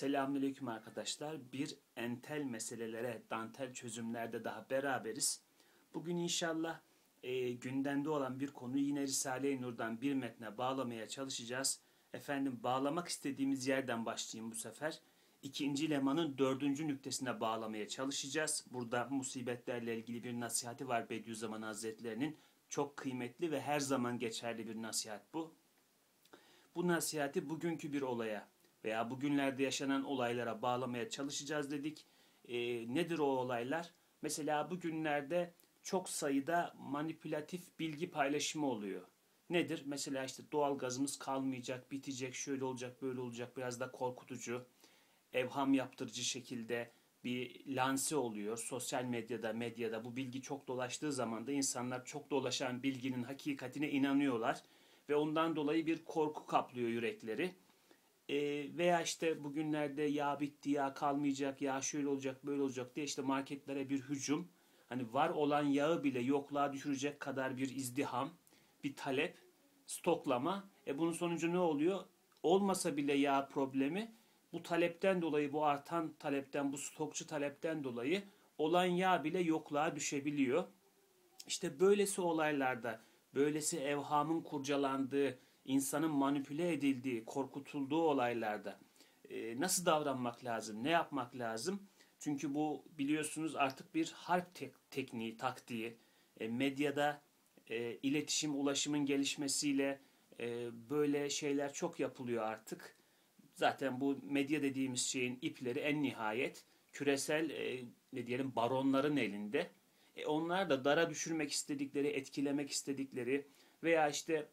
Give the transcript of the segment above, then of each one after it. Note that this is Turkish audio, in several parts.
Selamünaleyküm arkadaşlar. Bir entel meselelere, dantel çözümlerde daha beraberiz. Bugün inşallah gündemde olan bir konuyu yine Risale-i Nur'dan bir metne bağlamaya çalışacağız. Bağlamak istediğimiz yerden başlayayım bu sefer. İkinci lemanın 4. nüktesine bağlamaya çalışacağız. Burada musibetlerle ilgili bir nasihati var Bediüzzaman Hazretleri'nin. Çok kıymetli ve her zaman geçerli bir nasihat bu. Bu nasihati bugünkü bir olaya veya bugünlerde yaşanan olaylara bağlamaya çalışacağız dedik. Nedir o olaylar? Mesela bugünlerde çok sayıda manipülatif bilgi paylaşımı oluyor. Nedir? Mesela işte doğalgazımız kalmayacak, bitecek, şöyle olacak, böyle olacak, biraz da korkutucu, evham yaptırıcı şekilde bir lanse oluyor. Sosyal medyada bu bilgi çok dolaştığı zaman da insanlar çok dolaşan bilginin hakikatine inanıyorlar ve ondan dolayı bir korku kaplıyor yürekleri. Veya işte bugünlerde ya bitti, ya kalmayacak, ya şöyle olacak, böyle olacak diye işte marketlere bir hücum. Hani var olan yağı bile yokluğa düşürecek kadar bir izdiham, bir talep, stoklama. Bunun sonucu ne oluyor? Olmasa bile yağ problemi, bu talepten dolayı, bu artan talepten, bu stokçu talepten dolayı olan yağ bile yokluğa düşebiliyor. İşte böylesi olaylarda, böylesi evhamın kurcalandığı, insanın manipüle edildiği, korkutulduğu olaylarda nasıl davranmak lazım, ne yapmak lazım? Çünkü bu biliyorsunuz artık bir harp tekniği, taktiği. Medyada iletişim, ulaşımın gelişmesiyle böyle şeyler çok yapılıyor artık. Zaten bu medya dediğimiz şeyin ipleri en nihayet küresel ne diyelim baronların elinde. Onlar da dara düşürmek istedikleri, etkilemek istedikleri veya işte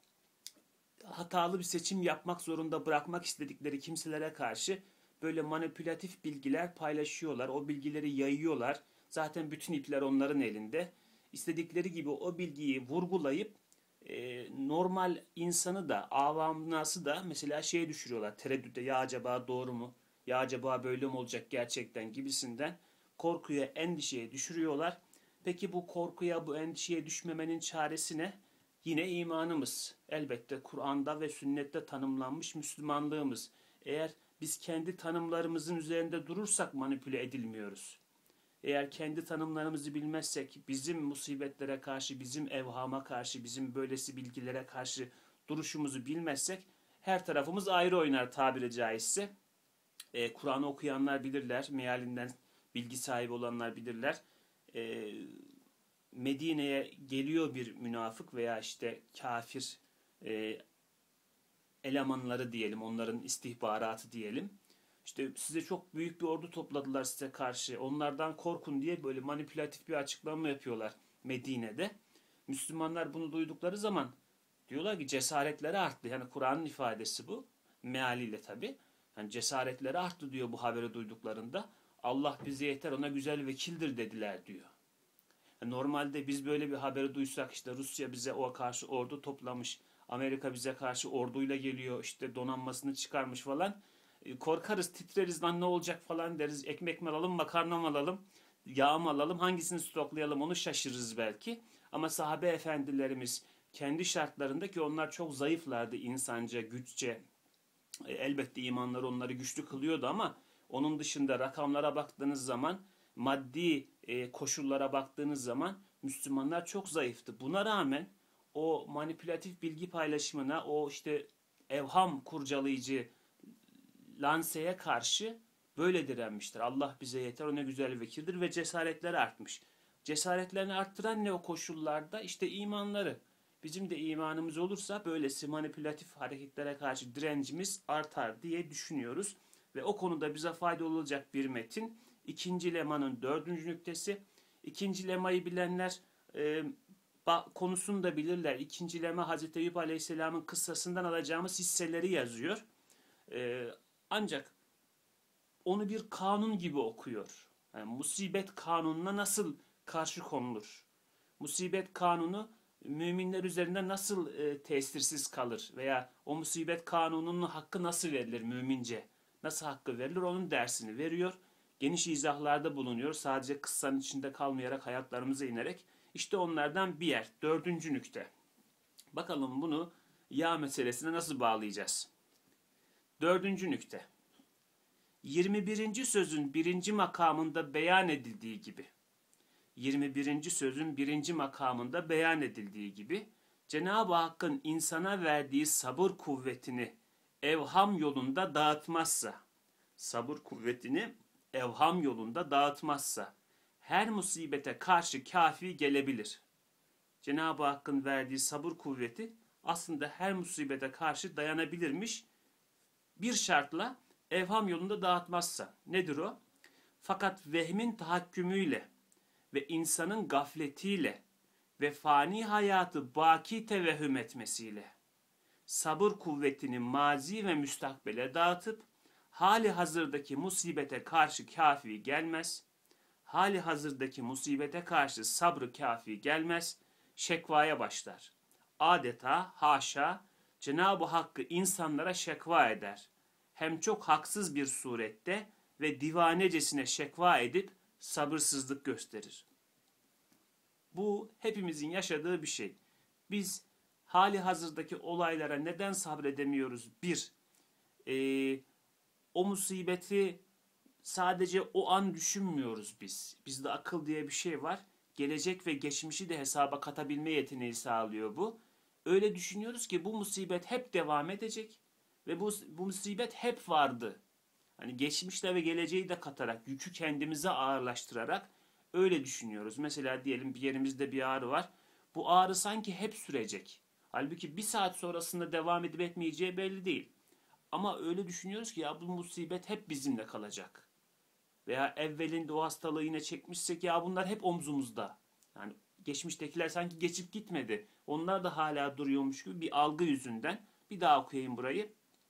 hatalı bir seçim yapmak zorunda bırakmak istedikleri kimselere karşı böyle manipülatif bilgiler paylaşıyorlar. O bilgileri yayıyorlar. Zaten bütün ipler onların elinde. İstedikleri gibi o bilgiyi vurgulayıp normal insanı da, avamnası da mesela şeye düşürüyorlar. Tereddüte, ya acaba doğru mu? Ya acaba böyle mi olacak gerçekten gibisinden korkuya, endişeye düşürüyorlar. Peki bu korkuya, bu endişeye düşmemenin çaresi ne? Yine imanımız. Elbette Kur'an'da ve sünnette tanımlanmış Müslümanlığımız. Eğer biz kendi tanımlarımızın üzerinde durursak manipüle edilmiyoruz. Eğer kendi tanımlarımızı bilmezsek, bizim musibetlere karşı, bizim evhama karşı, bizim böylesi bilgilere karşı duruşumuzu bilmezsek, her tarafımız ayrı oynar tabiri caizse. Kur'an'ı okuyanlar bilirler, mealinden bilgi sahibi olanlar bilirler. Medine'ye geliyor bir münafık veya işte kafir elemanları diyelim, onların istihbaratı diyelim. İşte size çok büyük bir ordu topladılar size karşı. Onlardan korkun diye böyle manipülatif bir açıklama yapıyorlar Medine'de. Müslümanlar bunu duydukları zaman diyorlar ki cesaretleri arttı. Yani Kur'an'ın ifadesi bu. Mealiyle tabi. Yani cesaretleri arttı diyor bu haberi duyduklarında. Allah bize yeter, ona güzel vekildir dediler diyor. Normalde biz böyle bir haberi duysak işte Rusya bize o karşı ordu toplamış, Amerika bize karşı orduyla geliyor, işte donanmasını çıkarmış falan. Korkarız, titreriz, lan ne olacak falan deriz. Ekmek mi alalım, makarna mı alalım, yağ mı alalım, hangisini stoklayalım onu şaşırırız belki. Ama sahabe efendilerimiz kendi şartlarında, ki onlar çok zayıflardı insanca, güççe. Elbette imanları onları güçlü kılıyordu ama onun dışında rakamlara baktığınız zaman, maddi koşullara baktığınız zaman Müslümanlar çok zayıftı. Buna rağmen o manipülatif bilgi paylaşımına, o işte evham kurcalayıcı lanseye karşı böyle direnmiştir. Allah bize yeter, o ne güzel vekildir ve cesaretleri artmış. Cesaretlerini arttıran ne o koşullarda? İşte imanları. Bizim de imanımız olursa böylesi manipülatif hareketlere karşı direncimiz artar diye düşünüyoruz. Ve o konuda bize faydalı olacak bir metin. İkinci lemanın 4. nüktesi. İkinci lemayı bilenler konusunu da bilirler. İkinci lema Hazreti Eyüp Aleyhisselam'ın kıssasından alacağımız hisseleri yazıyor. Ancak onu bir kanun gibi okuyor. Yani musibet kanununa nasıl karşı konulur? Musibet kanunu müminler üzerinde nasıl tesirsiz kalır? Veya o musibet kanununun hakkı nasıl verilir mümince? Nasıl hakkı verilir? Onun dersini veriyor. Geniş izahlarda bulunuyor. Sadece kıssanın içinde kalmayarak, hayatlarımıza inerek. İşte onlardan bir yer. 4. nükte. Bakalım bunu yağ meselesine nasıl bağlayacağız? 4. nükte. 21. sözün 1. makamında beyan edildiği gibi, 21. sözün 1. makamında beyan edildiği gibi, Cenab-ı Hakk'ın insana verdiği sabır kuvvetini evham yolunda dağıtmazsa, sabır kuvvetini evham yolunda dağıtmazsa, her musibete karşı kafi gelebilir. Cenab-ı Hakk'ın verdiği sabır kuvveti aslında her musibete karşı dayanabilirmiş. Bir şartla evham yolunda dağıtmazsa. Nedir o? Fakat vehmin tahakkümüyle ve insanın gafletiyle ve fani hayatı baki tevehhüm etmesiyle sabır kuvvetini mazi ve müstakbele dağıtıp hali hazırdaki musibete karşı kafi gelmez. Hali hazırdaki musibete karşı sabrı kafi gelmez. Şekvaya başlar. Adeta haşa Cenab-ı Hakk'ı insanlara şekva eder. Hem çok haksız bir surette ve divanecesine şekva edip sabırsızlık gösterir. Bu hepimizin yaşadığı bir şey. Biz hali hazırdaki olaylara neden sabredemiyoruz? Bir, o musibeti sadece o an düşünmüyoruz biz. Bizde akıl diye bir şey var. Gelecek ve geçmişi de hesaba katabilme yeteneği sağlıyor bu. Öyle düşünüyoruz ki bu musibet hep devam edecek ve bu musibet hep vardı. Hani geçmişte ve geleceği de katarak, yükü kendimize ağırlaştırarak öyle düşünüyoruz. Mesela diyelim bir yerimizde bir ağrı var. Bu ağrı sanki hep sürecek. Halbuki bir saat sonrasında devam edip etmeyeceği belli değil. Ama öyle düşünüyoruz ki ya bu musibet hep bizimle kalacak. Veya evvelinde o hastalığı yine çekmişsek ya bunlar hep omzumuzda. Yani geçmiştekiler sanki geçip gitmedi. Onlar da hala duruyormuş gibi bir algı yüzünden. Bir daha okuyayım burayı.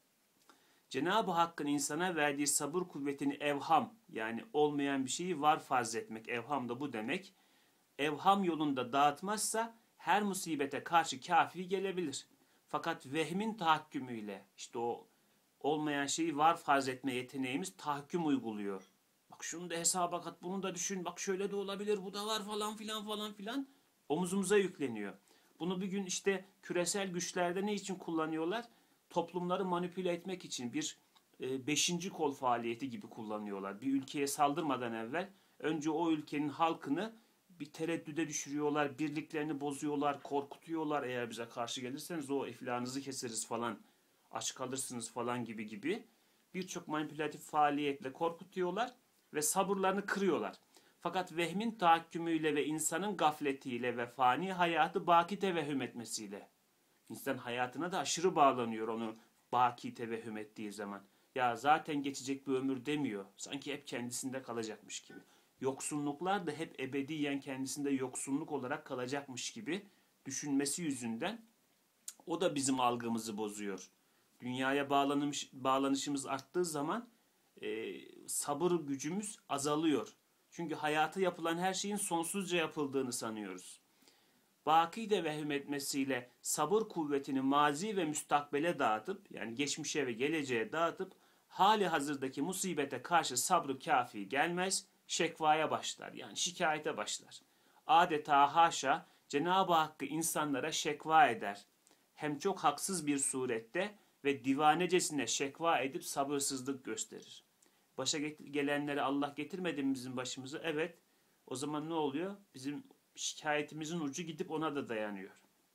Cenab-ı Hakk'ın insana verdiği sabır kuvvetini evham, yani olmayan bir şeyi var farz etmek. Evham da bu demek. Evham yolunda dağıtmazsa her musibete karşı kafi gelebilir. Fakat vehmin tahakkümüyle, işte o olmayan şeyi var farz etme yeteneğimiz tahakküm uyguluyor. Bak şunu da hesaba kat, bunu da düşün, bak şöyle de olabilir, bu da var falan filan falan filan omuzumuza yükleniyor. Bunu bir gün işte küresel güçlerde ne için kullanıyorlar? Toplumları manipüle etmek için bir beşinci kol faaliyeti gibi kullanıyorlar. Bir ülkeye saldırmadan evvel önce o ülkenin halkını bir tereddüde düşürüyorlar, birliklerini bozuyorlar, korkutuyorlar. Eğer bize karşı gelirseniz o iflahınızı keseriz falan, aç kalırsınız falan gibi gibi birçok manipülatif faaliyetle korkutuyorlar ve sabırlarını kırıyorlar. Fakat vehmin tahakkümüyle ve insanın gafletiyle ve fani hayatı baki tevehhüm etmesiyle, İnsan hayatına da aşırı bağlanıyor onu baki tevehhüm ettiği zaman. Ya zaten geçecek bir ömür demiyor. Sanki hep kendisinde kalacakmış gibi. Yoksunluklar da hep ebediyen kendisinde yoksunluk olarak kalacakmış gibi düşünmesi yüzünden o da bizim algımızı bozuyor. Dünyaya bağlanışımız arttığı zaman sabır gücümüz azalıyor. Çünkü hayata yapılan her şeyin sonsuzca yapıldığını sanıyoruz. Baki de vehim etmesiyle sabır kuvvetini mazi ve müstakbele dağıtıp, yani geçmişe ve geleceğe dağıtıp hali hazırdaki musibete karşı sabrı kafi gelmez, şekvaya başlar, yani şikayete başlar. Adeta haşa Cenab-ı Hakk'ı insanlara şekva eder. Hem çok haksız bir surette ve divanecesine şekva edip sabırsızlık gösterir. Başa gelenleri Allah getirmedi mi bizim başımıza? Evet. O zaman ne oluyor? Bizim şikayetimizin ucu gidip ona da dayanıyor.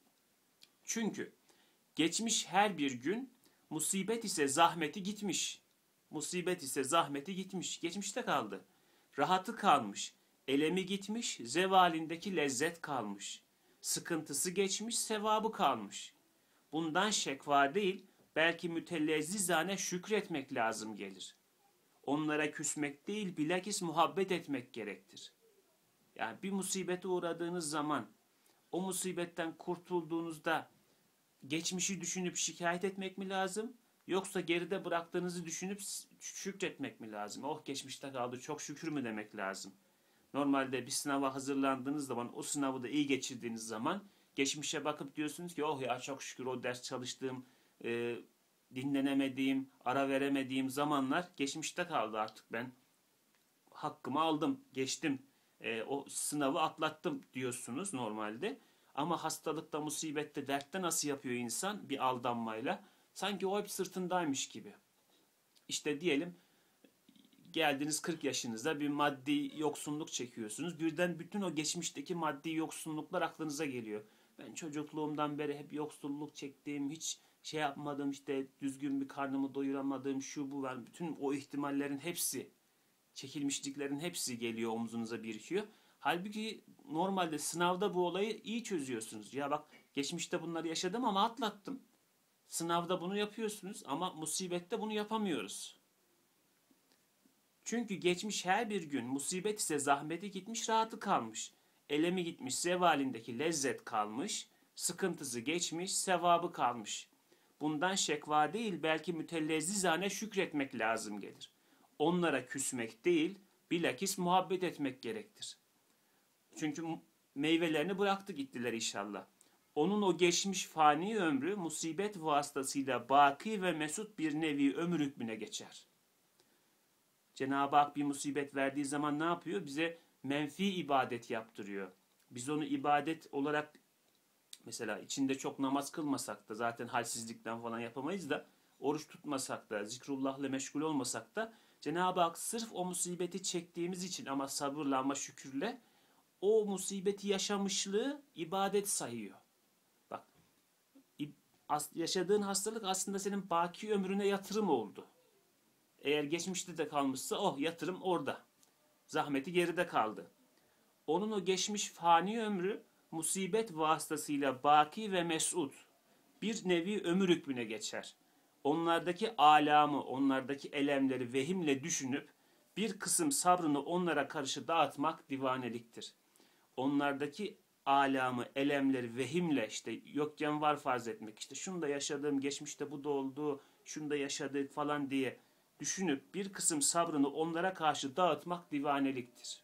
Çünkü geçmiş her bir gün, musibet ise zahmeti gitmiş. Musibet ise zahmeti gitmiş. Geçmişte kaldı. Rahatı kalmış. Elemi gitmiş. Zevalindeki lezzet kalmış. Sıkıntısı geçmiş. Sevabı kalmış. Bundan şekva değil, belki mütellezzizane şükretmek lazım gelir. Onlara küsmek değil, bilakis muhabbet etmek gerektir. Yani bir musibete uğradığınız zaman, o musibetten kurtulduğunuzda geçmişi düşünüp şikayet etmek mi lazım? Yoksa geride bıraktığınızı düşünüp şükretmek mi lazım? Oh geçmişte kaldı, çok şükür mü demek lazım? Normalde bir sınava hazırlandığınız zaman, o sınavı da iyi geçirdiğiniz zaman geçmişe bakıp diyorsunuz ki oh ya çok şükür o ders çalıştığım, dinlenemediğim, ara veremediğim zamanlar geçmişte kaldı, artık ben hakkımı aldım, geçtim, o sınavı atlattım diyorsunuz normalde. Ama hastalıkta, musibette, dertte nasıl yapıyor insan? Bir aldanmayla. Sanki o hep sırtındaymış gibi. İşte diyelim geldiniz 40 yaşınıza bir maddi yoksunluk çekiyorsunuz. Birden bütün o geçmişteki maddi yoksunluklar aklınıza geliyor. Ben çocukluğumdan beri hep yoksulluk çektiğim, hiç şey yapmadım, işte düzgün bir karnımı doyuramadım, şu bu var. Bütün o ihtimallerin hepsi, çekilmişliklerin hepsi geliyor, omzunuza birikiyor. Halbuki normalde sınavda bu olayı iyi çözüyorsunuz. Ya bak, geçmişte bunları yaşadım ama atlattım. Sınavda bunu yapıyorsunuz ama musibette bunu yapamıyoruz. Çünkü geçmiş her bir gün, musibet ise zahmeti gitmiş, rahatı kalmış. Elemi gitmiş, zevalindeki lezzet kalmış, sıkıntısı geçmiş, sevabı kalmış. Bundan şekva değil, belki mütellezzizane şükretmek lazım gelir. Onlara küsmek değil, bilakis muhabbet etmek gerektir. Çünkü meyvelerini bıraktı gittiler inşallah. Onun o geçmiş fani ömrü musibet vasıtasıyla baki ve mesut bir nevi ömür hükmüne geçer. Cenab-ı Hak bir musibet verdiği zaman ne yapıyor? Bize menfi ibadet yaptırıyor. Biz onu ibadet olarak, mesela içinde çok namaz kılmasak da, zaten halsizlikten falan yapamayız da, oruç tutmasak da, zikrullahla meşgul olmasak da, Cenab-ı Hak sırf o musibeti çektiğimiz için ama sabırla, ama şükürle, o musibeti yaşamışlığı ibadet sayıyor. Bak, yaşadığın hastalık aslında senin baki ömrüne yatırım oldu. Eğer geçmişte de kalmışsa, oh, yatırım orada. Zahmeti geride kaldı. Onun o geçmiş fani ömrü musibet vasıtasıyla baki ve mesut bir nevi ömür hükmüne geçer. Onlardaki alamı, onlardaki elemleri vehimle düşünüp bir kısım sabrını onlara karşı dağıtmak divaneliktir. Onlardaki alamı, elemleri vehimle, işte yokken var farz etmek, işte şunu da yaşadığım, geçmişte bu da oldu, şunu da yaşadık falan diye düşünüp bir kısım sabrını onlara karşı dağıtmak divaneliktir.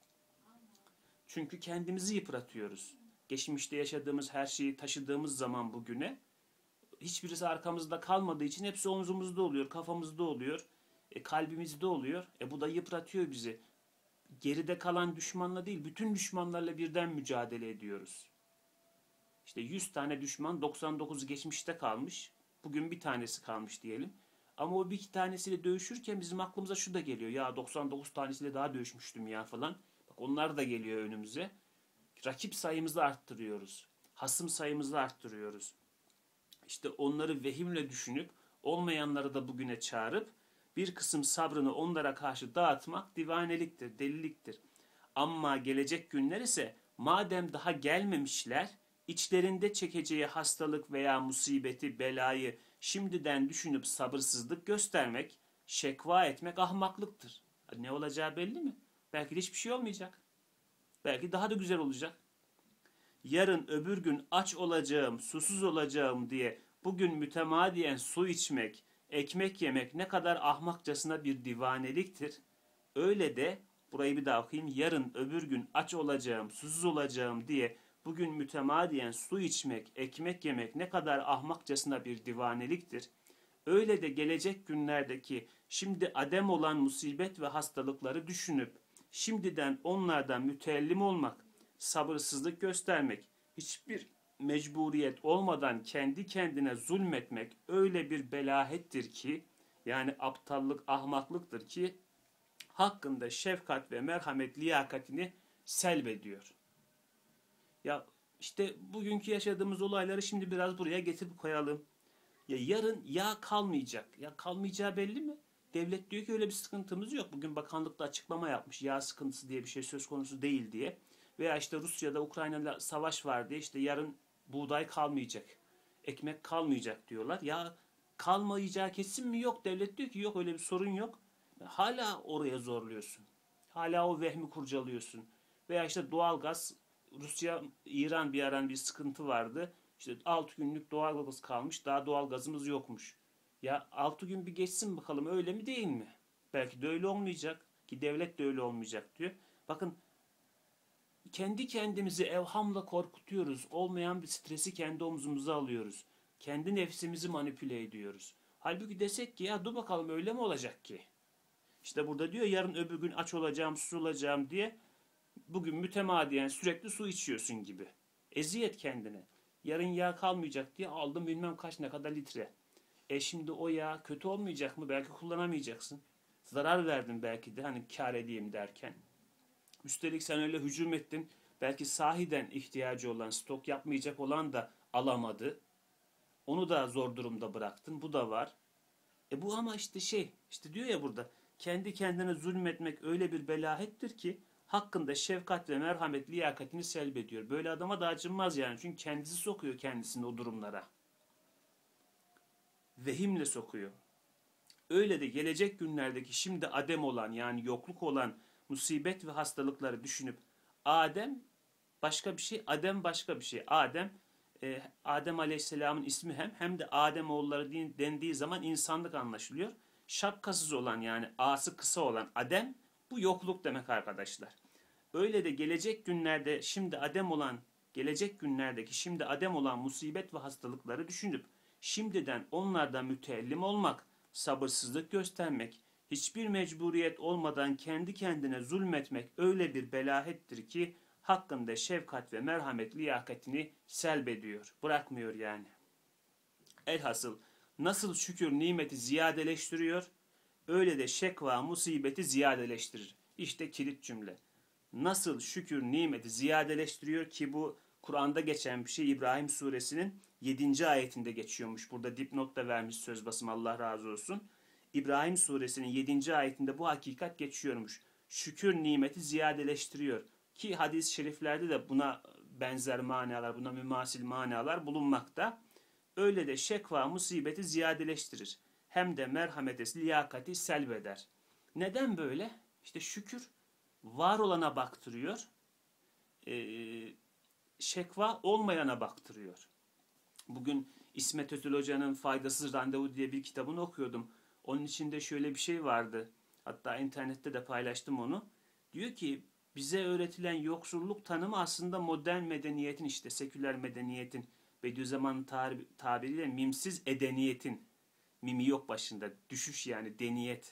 Çünkü kendimizi yıpratıyoruz. Geçmişte yaşadığımız her şeyi taşıdığımız zaman bugüne, hiçbirisi arkamızda kalmadığı için hepsi omzumuzda oluyor, kafamızda oluyor, kalbimizde oluyor. Bu da yıpratıyor bizi. Geride kalan düşmanla değil, bütün düşmanlarla birden mücadele ediyoruz. İşte 100 tane düşman, 99'u geçmişte kalmış. Bugün bir tanesi kalmış diyelim. Ama o bir iki tanesiyle dövüşürken bizim aklımıza şu da geliyor. Ya 99 tanesiyle daha dövüşmüştüm ya falan. Bak, onlar da geliyor önümüze. Rakip sayımızı arttırıyoruz. Hasım sayımızı arttırıyoruz. İşte onları vehimle düşünüp olmayanları da bugüne çağırıp bir kısım sabrını onlara karşı dağıtmak divaneliktir, deliliktir. Ama gelecek günler ise madem daha gelmemişler, içlerinde çekeceği hastalık veya musibeti, belayı şimdiden düşünüp sabırsızlık göstermek, şekva etmek ahmaklıktır. Ne olacağı belli mi? Belki de hiçbir şey olmayacak. Belki daha da güzel olacak. Yarın öbür gün aç olacağım, susuz olacağım diye bugün mütemadiyen su içmek, ekmek yemek ne kadar ahmakçasına bir divaneliktir. Öyle de, burayı bir daha okuyayım, yarın öbür gün aç olacağım, susuz olacağım diye bugün mütemadiyen su içmek, ekmek yemek ne kadar ahmakçasına bir divaneliktir. Öyle de gelecek günlerdeki şimdi adem olan musibet ve hastalıkları düşünüp şimdiden onlardan müteellim olmak, sabırsızlık göstermek, hiçbir mecburiyet olmadan kendi kendine zulmetmek öyle bir belahettir ki, yani aptallık, ahmaklıktır ki, hakkında şefkat ve merhamet liyakatini selbediyor. Ya işte bugünkü yaşadığımız olayları şimdi biraz buraya getirip koyalım. Ya yarın yağ kalmayacak. Ya kalmayacağı belli mi? Devlet diyor ki öyle bir sıkıntımız yok. Bugün bakanlıkta açıklama yapmış. Yağ sıkıntısı diye bir şey söz konusu değil diye. Veya işte Rusya'da Ukrayna'da savaş var diye, işte yarın buğday kalmayacak. Ekmek kalmayacak diyorlar. Ya kalmayacağı kesin mi? Yok. Devlet diyor ki yok, öyle bir sorun yok. Hala oraya zorluyorsun. Hala o vehmi kurcalıyorsun. Veya işte doğalgaz, Rusya, İran bir ara bir sıkıntı vardı. İşte 6 günlük doğalgaz kalmış. Daha doğalgazımız yokmuş. Ya 6 gün bir geçsin bakalım, öyle mi değil mi? Belki de öyle olmayacak. Ki devlet de öyle olmayacak diyor. Bakın, kendi kendimizi evhamla korkutuyoruz. Olmayan bir stresi kendi omzumuza alıyoruz. Kendi nefsimizi manipüle ediyoruz. Halbuki desek ki ya dur bakalım, öyle mi olacak ki? İşte burada diyor yarın öbür gün aç olacağım, susuz olacağım diye bugün mütemadiyen sürekli su içiyorsun gibi. Eziyet kendine. Yarın yağ kalmayacak diye aldım bilmem kaç ne kadar litre. Şimdi o yağ kötü olmayacak mı? Belki kullanamayacaksın. zarar verdin belki de hani kar edeyim derken. Üstelik sen öyle hücum ettin. Belki sahiden ihtiyacı olan, stok yapmayacak olan da alamadı. Onu da zor durumda bıraktın. Bu da var. Bu ama işte diyor ya burada, kendi kendine zulmetmek öyle bir belahettir ki hakkında şefkat ve merhamet liyakatini selbediyor. Böyle adama da acınmaz yani. Çünkü kendisi sokuyor kendisini o durumlara. Vehimle sokuyor. Öyle de gelecek günlerdeki şimdi adem olan, yani yokluk olan musibet ve hastalıkları düşünüp Adem başka bir şey, Adem başka bir şey. Adem Aleyhisselam'ın ismi hem de Adem oğulları dendiği zaman insanlık anlaşılıyor. Şapkasız olan, yani ağası kısa olan Adem, bu yokluk demek arkadaşlar. Öyle de gelecek günlerdeki şimdi Adem olan musibet ve hastalıkları düşünüp şimdiden onlardan müteellim olmak, sabırsızlık göstermek, hiçbir mecburiyet olmadan kendi kendine zulmetmek öyle bir belahettir ki hakkında şefkat ve merhamet liyakatini selbediyor. Bırakmıyor yani. Elhasıl nasıl şükür nimeti ziyadeleştiriyor, öyle de şekva musibeti ziyadeleştirir. İşte kilit cümle. Nasıl şükür nimeti ziyadeleştiriyor ki bu Kur'an'da geçen bir şey, İbrahim suresinin 7. ayetinde geçiyormuş. Burada dipnot da vermiş söz basım, Allah razı olsun. İbrahim suresinin 7. ayetinde bu hakikat geçiyormuş. Şükür nimeti ziyadeleştiriyor. Ki hadis-i şeriflerde de buna benzer manalar, buna mümasil manalar bulunmakta. Öyle de şekva musibeti ziyadeleştirir. Hem de merhameti, liyakati selbeder. Neden böyle? İşte şükür var olana baktırıyor. Şekva olmayana baktırıyor. Bugün İsmet Özel Hoca'nın Faydasız Randevu diye bir kitabını okuyordum. Onun içinde şöyle bir şey vardı. Hatta internette de paylaştım onu. Diyor ki bize öğretilen yoksulluk tanımı aslında modern medeniyetin, işte seküler medeniyetin, Bediüzzaman'ın tabiriyle mimsiz edeniyetin, mimi yok başında, düşüş yani deniyet.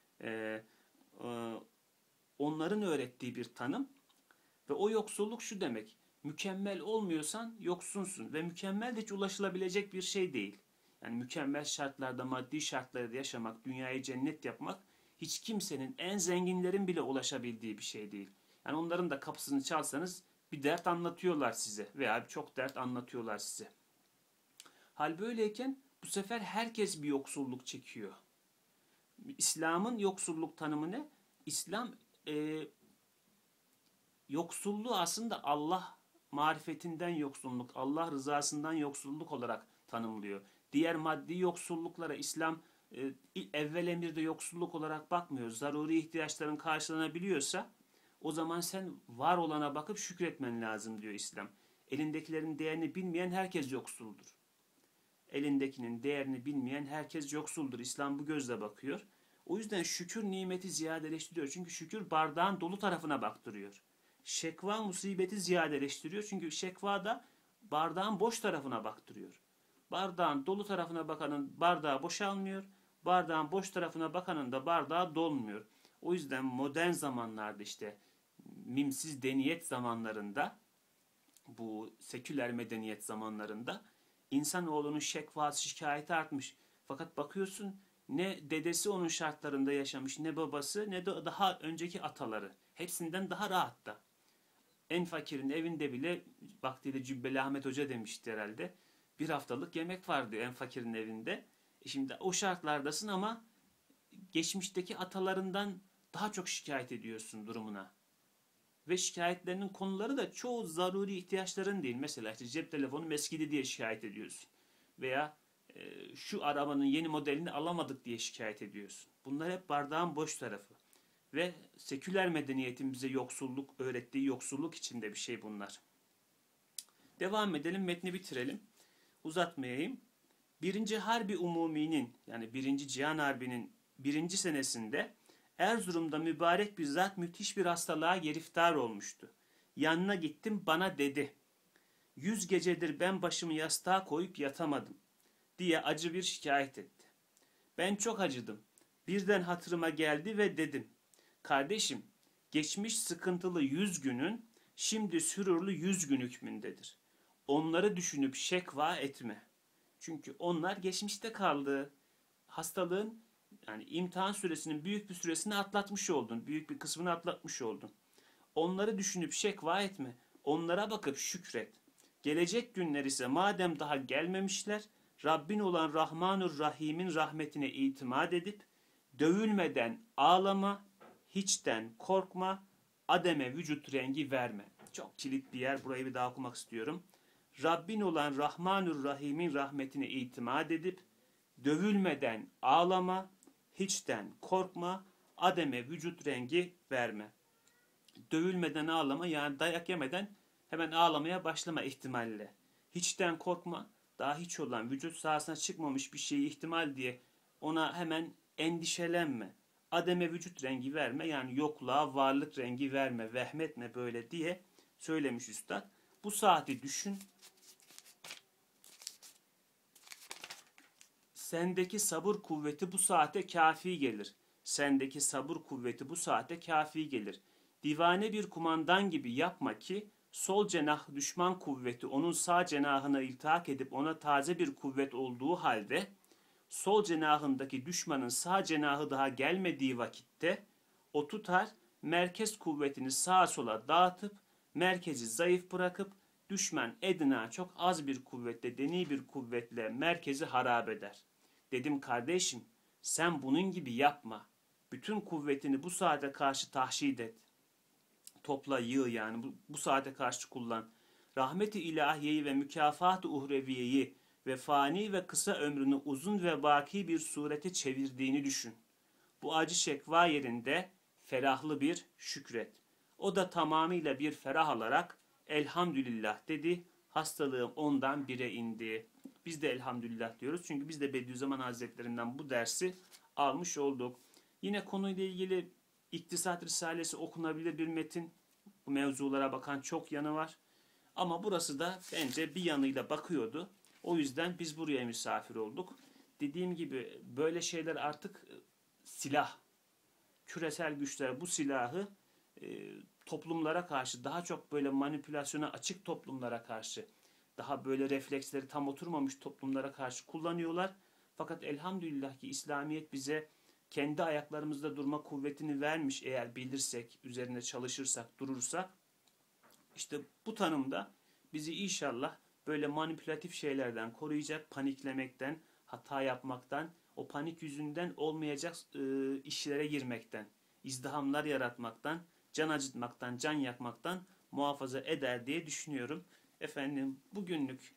Onların öğrettiği bir tanım ve o yoksulluk şu demek: mükemmel olmuyorsan yoksunsun ve mükemmel de hiç ulaşılabilecek bir şey değil. Yani mükemmel şartlarda, maddi şartlarda yaşamak, dünyayı cennet yapmak hiç kimsenin, en zenginlerin bile ulaşabildiği bir şey değil. Yani onların da kapısını çalsanız bir dert anlatıyorlar size veya çok dert anlatıyorlar size. Hal böyleyken bu sefer herkes bir yoksulluk çekiyor. İslam'ın yoksulluk tanımı ne? İslam yoksulluğu aslında Allah marifetinden yoksulluk, Allah rızasından yoksulluk olarak tanımlıyor. Diğer maddi yoksulluklara İslam evvel emirde yoksulluk olarak bakmıyor. Zaruri ihtiyaçların karşılanabiliyorsa o zaman sen var olana bakıp şükretmen lazım diyor İslam. Elindekilerin değerini bilmeyen herkes yoksuldur. Elindekinin değerini bilmeyen herkes yoksuldur. İslam bu gözle bakıyor. O yüzden şükür nimeti ziyadeleştiriyor. Çünkü şükür bardağın dolu tarafına baktırıyor. Şekva musibeti ziyadeleştiriyor. Çünkü şekva da bardağın boş tarafına baktırıyor. Bardağın dolu tarafına bakanın bardağı boşalmıyor. Bardağın boş tarafına bakanın da bardağı dolmuyor. O yüzden modern zamanlarda, işte mimsiz deniyet zamanlarında, bu seküler medeniyet zamanlarında insanoğlunun şekvası, şikayeti artmış. Fakat bakıyorsun ne dedesi onun şartlarında yaşamış, ne babası, ne de daha önceki ataları. Hepsinden daha rahatta. En fakirin evinde bile, vaktiyle Cübbeli Ahmet Hoca demişti herhalde, bir haftalık yemek vardı en fakirin evinde. Şimdi o şartlardasın ama geçmişteki atalarından daha çok şikayet ediyorsun durumuna. Ve şikayetlerinin konuları da çoğu zaruri ihtiyaçların değil. Mesela işte cep telefonu eskidi diye şikayet ediyorsun. Veya şu arabanın yeni modelini alamadık diye şikayet ediyorsun. Bunlar hep bardağın boş tarafı. Ve seküler medeniyetin bize yoksulluk öğrettiği yoksulluk içinde bir şey bunlar. Devam edelim, metni bitirelim. Uzatmayayım. 1. Harbi Umumi'nin, yani 1. Cihan Harbi'nin 1. senesinde Erzurum'da mübarek bir zat müthiş bir hastalığa giriftar olmuştu. Yanına gittim, bana dedi: 100 gecedir ben başımı yastığa koyup yatamadım diye acı bir şikayet etti. Ben çok acıdım. Birden hatırıma geldi ve dedim: kardeşim, geçmiş sıkıntılı 100 günün şimdi sürurlu 100 gün hükmündedir. Onları düşünüp şekva etme. Çünkü onlar geçmişte kaldı. Hastalığın Yani imtihan süresinin büyük bir süresini atlatmış oldun. Büyük bir kısmını atlatmış oldun. Onları düşünüp şekva etme. Onlara bakıp şükret. Gelecek günler ise madem daha gelmemişler, Rabbin olan Rahmanur Rahim'in rahmetine itimat edip, dövülmeden ağlama, hiçten korkma, ademe vücut rengi verme. Çok kilit bir yer, burayı bir daha okumak istiyorum. Rabbin olan Rahmanur Rahim'in rahmetine itimat edip, dövülmeden ağlama, hiçten korkma, ademe vücut rengi verme. Dövülmeden ağlama, yani dayak yemeden hemen ağlamaya başlama ihtimalle. Hiçten korkma, daha hiç olan vücut sahasına çıkmamış bir şeyi ihtimal diye ona hemen endişelenme. Ademe vücut rengi verme, yani yokluğa varlık rengi verme, vehmetme böyle diye söylemiş üstad. Bu saati düşün. Sendeki sabır kuvveti bu saate kafi gelir. Sendeki sabır kuvveti bu saate kafi gelir. Divane bir kumandan gibi yapma ki sol cenah düşman kuvveti onun sağ cenahına iltihak edip ona taze bir kuvvet olduğu halde sol cenahındaki düşmanın sağ cenahı daha gelmediği vakitte o tutar merkez kuvvetini sağa sola dağıtıp merkezi zayıf bırakıp düşman edna çok az bir kuvvetle, deni bir kuvvetle merkezi harap eder. Dedim kardeşim, sen bunun gibi yapma. Bütün kuvvetini bu saate karşı tahşid et. Topla, yığ, yani bu saate karşı kullan. Rahmet-i ilahiyeyi ve mükafat-ı uhreviyeyi ve fani ve kısa ömrünü uzun ve baki bir surete çevirdiğini düşün. Bu acı şekva yerinde ferahlı bir şükret. O da tamamıyla bir ferah alarak elhamdülillah dedi. Hastalığım ondan bire indi. Biz de elhamdülillah diyoruz. Çünkü biz de Bediüzzaman Hazretlerinden bu dersi almış olduk. Yine konuyla ilgili İktisat Risalesi okunabilir bir metin. Bu mevzulara bakan çok yanı var. Ama burası da bence bir yanıyla bakıyordu. O yüzden biz buraya misafir olduk. Dediğim gibi böyle şeyler artık silah. Küresel güçler bu silahı toplumlara karşı, daha çok böyle manipülasyona açık toplumlara karşı, daha böyle refleksleri tam oturmamış toplumlara karşı kullanıyorlar. Fakat elhamdülillah ki İslamiyet bize kendi ayaklarımızda durma kuvvetini vermiş, eğer bilirsek, üzerine çalışırsak, durursak. İşte bu tanımda bizi inşallah böyle manipülatif şeylerden koruyacak, paniklemekten, hata yapmaktan, o panik yüzünden olmayacak işlere girmekten, izdihamlar yaratmaktan, can acıtmaktan, can yakmaktan muhafaza eder diye düşünüyorum. Efendim, bugünlük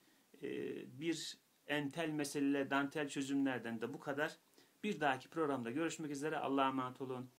bir entel meseleler, dantel çözümlerden de bu kadar. Bir dahaki programda görüşmek üzere. Allah'a emanet olun.